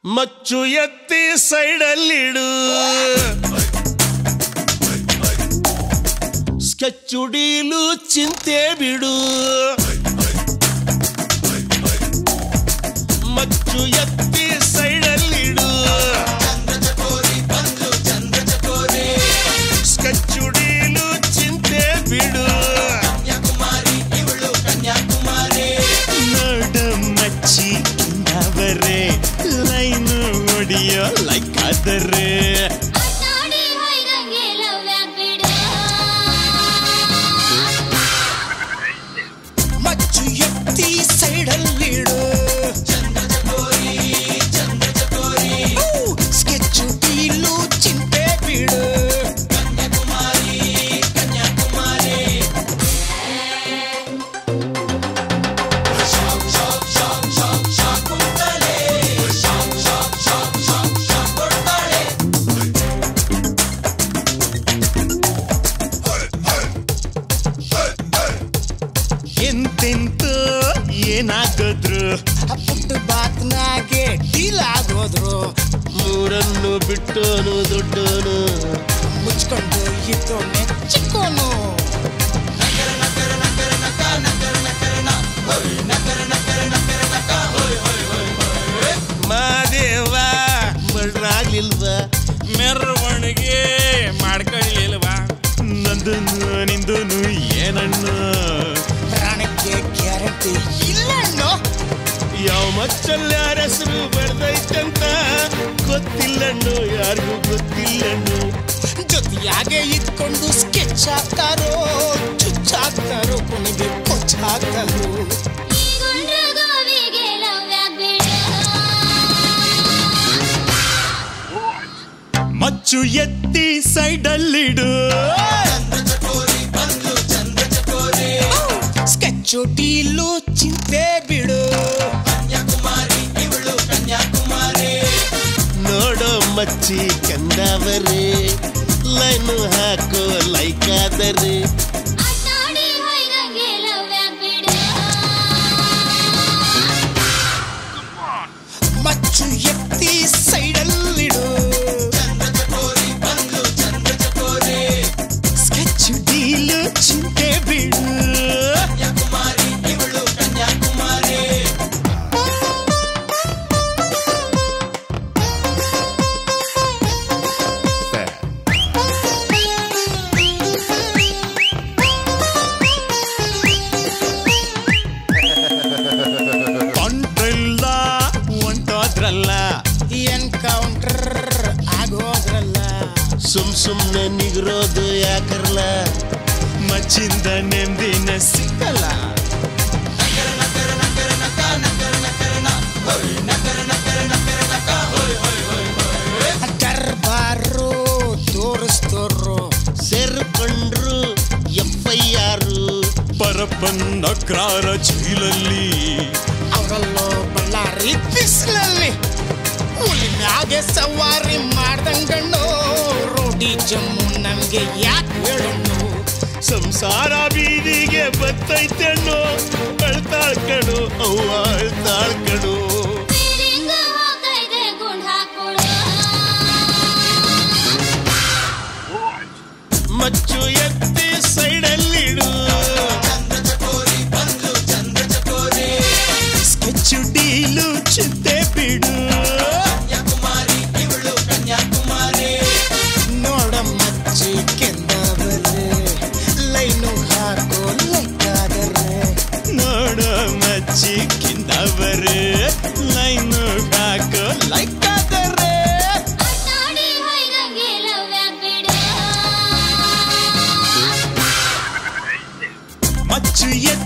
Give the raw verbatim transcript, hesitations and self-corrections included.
ಮಚ್ಚು ಎತ್ತಿ ಸೈಡಲ್ಲಿಡು ಸ್ಕೆಚ್ಚುಡೀಲು ಚಿಂತೆ ಬಿಡು ಮಚ್ಚು ಎತ್ತಿ ಸೈಡಲ್ಲಿಡು ಸ್ಕೆಚ್ಚುಡೀಲು ಚಿಂತೆ ಬಿಡು ನೋಡ ಮಚ್ಚಿ ಕಿಂದವರೇ ಲೈನು ಒಡಿಯೋ ಲೈಕ್ ಆದರೆ ಮಚ್ಚು ಎತ್ತಿ ಸೈಡಲ್ಲಿಡು ಸ್ಕೆಚ್ಚು ಡೀಲು ಚಿಂತೆ ಬಿಡು ಎಂತೆಂತೋ ಏನಾಗೋದ್ರು ಪುಟ್ಟು ಬಾತ್ನಾಗೆ ಡೀಲ್ ಆಗೋದ್ರು ಮೂರನ್ನು ಬಿಟ್ಟೋನು ದೊಡ್ಡೋನು ಮುಚ್ಕೊಂಡು ಇದ್ದೋನೆ ಚಿಕ್ಕೋನು ಮಾದೇವ ಮಡ್ರಾಗ್ಲಿಲ್ವಾ ಮೆರವಣಿಗೆ ಮಾಡ್ಕೊಳ್ಳಿಲ್ವಾ ನಂದನು ನಿಂದನು ಏನಣ್ಣು ಪ್ರಾಣಕ್ಕೆ ಗ್ಯಾರಂಟಿ ಇಲ್ಲಣ್ಣು ಯಾವ ಮಚ್ಚಲ್ಲಿ ಯಾರ ಹೆಸರು ಬೆಳೆದೈತಂತ ಗೊತ್ತಿಲ್ಲಣ್ಣು ಯಾರಿಗೂ ಗೊತ್ತಿಲ್ಲಣ್ಣು ಜೊತೆಯಾಗೆ ಇದ್ಕೊಂಡು ಸ್ಕೆಚ್ ಹಾಕ್ತಾರೋ ಚುಚ್ಚಾಕ್ತಾರೋ ಕೊನೆಗೆ ಕೊಚ್ಚಾಕ್ತಾರೋ ಮಚ್ಚು ಎತ್ತಿ ಸೈಡಲ್ಲಿಡು ಸ್ಕೆಚ್ಚು ಡೀಲು ಚಿಂತೆ ಬಿಡು ನೋಡೋ ಮಚ್ಚಿ ಕಂದವರೇ ಲೈನು ಹಾಕೋ ಲೈಕ್ ಆದರೆ ಮಚ್ಚು ಎತ್ತಿ ಸೈಡಲ್ಲಿಡು ಸ್ಕೆಚ್ಚು ಡೀಲು ಚಿಂತೆ ಬಿಡು ಎನ್ಕೌಂಟರ್ ಆಗೋದ್ರಲ್ಲ ಸುಮ್ ಸುಮ್ನೆ ನಿಗ್ರೋದು ಯಾಕರ್ಲ ಮಚ್ಚಿಂದ ನೆಮ್ಮದಿನ ಸಿಕ್ಕಲ್ಲ ದರ್ಬಾರು ತೋರಿಸ್ತೋರು ಸೇರ್ಕೊಂಡ್ರು ಎಫ್ ಐ ಆರ್ ಪರಪ್ಪನ್ನ ಕ್ರಾರ ಚೀಲಲ್ಲಿ ಅವರಲ್ಲೋ ಬಳ್ಳಾರಿ ಬಿಸಿಲಲ್ಲಿ ಮ್ಯಾಗೆ ಸವಾರಿ ಮಾಡ್ದಂಗಣ್ಣು ರೋಡಿ ಜಮ್ಮು ನಮ್ಗೆ ಯಾಕೆ ಹೇಳಣ್ಣು ಸಂಸಾರ ಬೀದಿಗೆ ಬತ್ತೈತೆಣ್ಣು ಅಳ್ತಾಳ್ಕಣು ಅವ್ವ ಅಳ್ತಾಳ್ಕಣು ಮಚ್ಚು ಎತ್ತಿ ಸೈಡಲ್ಲಿಡು ಸ್ಕೆಚ್ಚು ಡೀಲು ಚಿಂತೆ ಬಿಡು ನೋಡ ಮಚ್ಚಿ ಕೆಂದವರೇ ಲೈನು ಹಾಕೋ ಲೈಕಾದರೆ ನೋಡ ಮಚ್ಚಿ ಕೆಂದವರೇ ಲೈನು ಹಾಕೋ ಲೈಕಾದರೆ ಮಚ್ಚು ಎತ್ತಿ